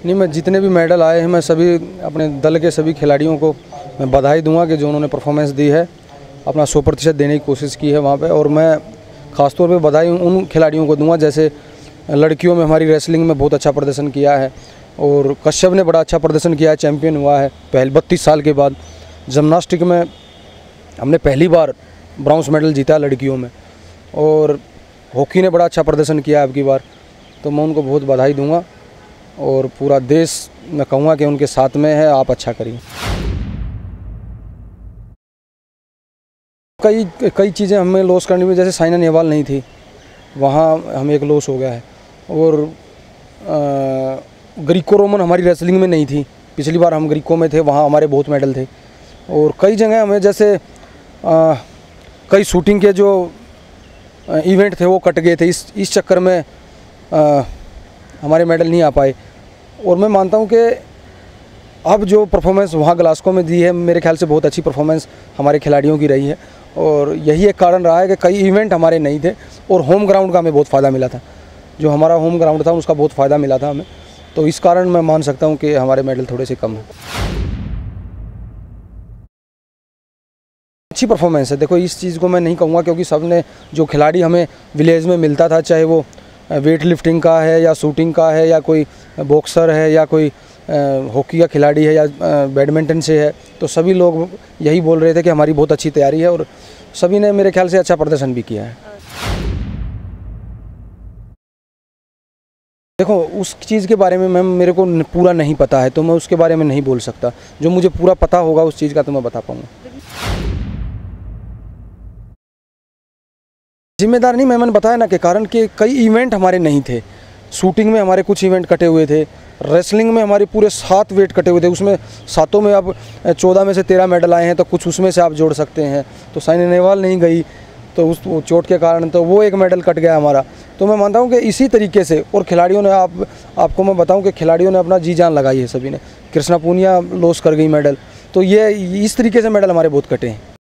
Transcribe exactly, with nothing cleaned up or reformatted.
नहीं, मैं जितने भी मेडल आए हैं मैं सभी अपने दल के सभी खिलाड़ियों को मैं बधाई दूंगा कि जो उन्होंने परफॉर्मेंस दी है, अपना सौ प्रतिशत देने की कोशिश की है वहाँ पे। और मैं ख़ासतौर पे बधाई उन खिलाड़ियों को दूंगा जैसे लड़कियों में हमारी रेसलिंग में बहुत अच्छा प्रदर्शन किया है और कश्यप ने बड़ा अच्छा प्रदर्शन किया है, चैम्पियन हुआ है पहले बत्तीस साल के बाद। जिम्नास्टिक में हमने पहली बार ब्रॉन्ज मेडल जीता लड़कियों में और हॉकी ने बड़ा अच्छा प्रदर्शन किया अब की बार। तो मैं उनको बहुत बधाई दूंगा और पूरा देश मैं कहूँगा कि उनके साथ में है, आप अच्छा करिए। कई कई चीज़ें हमें लॉस करनी हुई, जैसे साइना नेहवाल नहीं थी, वहाँ हमें एक लॉस हो गया है। और ग्रीको रोमन हमारी रेसलिंग में नहीं थी, पिछली बार हम ग्रीको में थे, वहाँ हमारे बहुत मेडल थे। और कई जगह हमें जैसे आ, कई शूटिंग के जो इवेंट थे वो कट गए थे, इस इस चक्कर में आ, हमारे मेडल नहीं आ पाए। और मैं मानता हूँ कि अब जो परफॉर्मेंस वहाँ ग्लास्को में दी है, मेरे ख्याल से बहुत अच्छी परफॉर्मेंस हमारे खिलाड़ियों की रही है। और यही एक कारण रहा है कि कई इवेंट हमारे नहीं थे और होम ग्राउंड का हमें बहुत फ़ायदा मिला था। जो हमारा होम ग्राउंड था उसका बहुत फ़ायदा मिला था हमें, तो इस कारण मैं मान सकता हूँ कि हमारे मेडल थोड़े से कम हैं। अच्छी परफॉर्मेंस है। देखो, इस चीज़ को मैं नहीं कहूँगा क्योंकि सब ने जो खिलाड़ी हमें विलेज में मिलता था, चाहे वो वेट लिफ्टिंग का है या शूटिंग का है या कोई बॉक्सर है या कोई हॉकी का खिलाड़ी है या बैडमिंटन से है, तो सभी लोग यही बोल रहे थे कि हमारी बहुत अच्छी तैयारी है और सभी ने मेरे ख्याल से अच्छा प्रदर्शन भी किया है। देखो, उस चीज़ के बारे में मैम मेरे को पूरा नहीं पता है, तो मैं उसके बारे में नहीं बोल सकता। जो मुझे पूरा पता होगा उस चीज़ का तो मैं बता पाऊँगा। जिम्मेदार नहीं, मैं मैंने बताया ना कि कारण कि कई इवेंट हमारे नहीं थे। शूटिंग में हमारे कुछ इवेंट कटे हुए थे, रेसलिंग में हमारे पूरे सात वेट कटे हुए थे, उसमें सातों में अब चौदह में से तेरह मेडल आए हैं, तो कुछ उसमें से आप जोड़ सकते हैं। तो साइना नेहवाल नहीं गई तो उस चोट के कारण तो वो एक मेडल कट गया हमारा। तो मैं मानता हूँ कि इसी तरीके से और खिलाड़ियों ने आप आपको मैं बताऊँ कि खिलाड़ियों ने अपना जी जान लगाई है सभी ने। कृष्णा पूनिया लॉस कर गई मेडल, तो ये इस तरीके से मेडल हमारे बहुत कटे हैं।